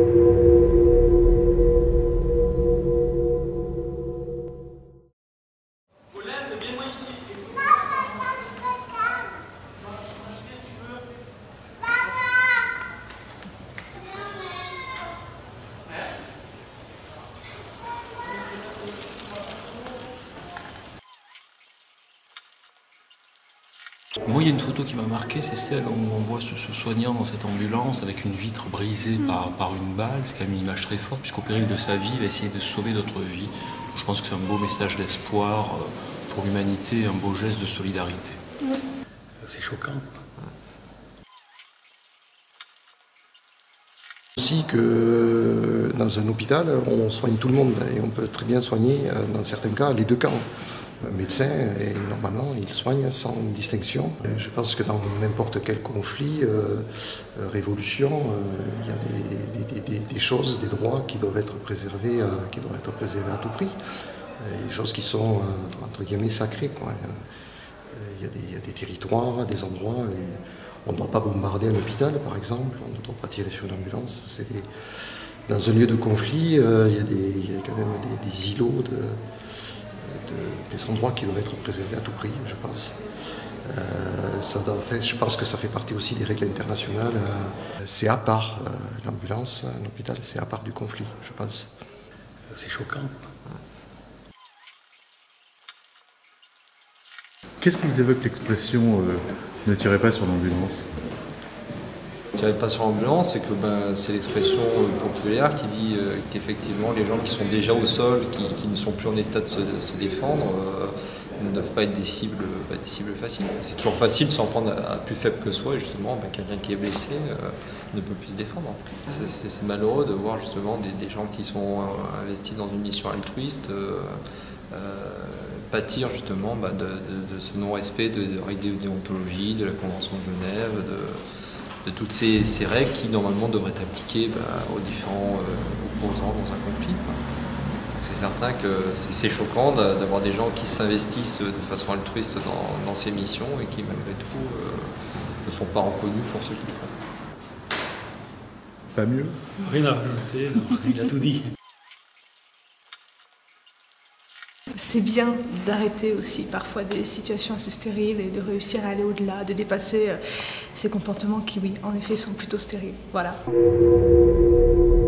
Moi, il y a une photo qui m'a marqué, c'est celle où on voit ce soignant dans cette ambulance avec une vitre brisée par une balle. C'est quand même une image très forte, puisqu'au péril de sa vie, il va essayer de sauver d'autres vies. Je pense que c'est un beau message d'espoir pour l'humanité, un beau geste de solidarité. Oui. C'est choquant. Aussi que dans un hôpital, on soigne tout le monde et on peut très bien soigner, dans certains cas, les deux camps. Un médecin, et normalement, il soigne sans distinction. Je pense que dans n'importe quel conflit, révolution, il y a des choses, des droits qui doivent être préservés, à tout prix. Des choses qui sont, entre guillemets, sacrées, quoi. Il y a des territoires, des endroits. On ne doit pas bombarder un hôpital, par exemple. On ne doit pas tirer sur une ambulance. Dans un lieu de conflit, il y a quand même des îlots, des endroits qui doivent être préservés à tout prix, je pense. Je pense que ça fait partie aussi des règles internationales. C'est à part l'ambulance, un hôpital, c'est à part du conflit, je pense. C'est choquant. Qu'est-ce que vous évoque l'expression ne tirez pas sur l'ambulance? Tirer pas sur l'ambulance, c'est que c'est l'expression populaire qui dit qu'effectivement les gens qui sont déjà au sol, qui ne sont plus en état de se défendre, ne doivent pas être des cibles faciles. C'est toujours facile de s'en prendre à plus faible que soi, et justement quelqu'un qui est blessé ne peut plus se défendre. C'est malheureux de voir justement des gens qui sont investis dans une mission altruiste pâtir justement de ce non-respect de règles de déontologie, de la Convention de Genève, de toutes ces règles qui normalement devraient être appliquées aux différents opposants dans un conflit. C'est certain que c'est choquant d'avoir des gens qui s'investissent de façon altruiste dans ces missions et qui malgré tout ne sont pas reconnus pour ce qu'ils font. Pas mieux? Rien à rajouter, il a tout dit. C'est bien d'arrêter aussi parfois des situations assez stériles et de réussir à aller au-delà, de dépasser ces comportements qui, oui, en effet, sont plutôt stériles. Voilà.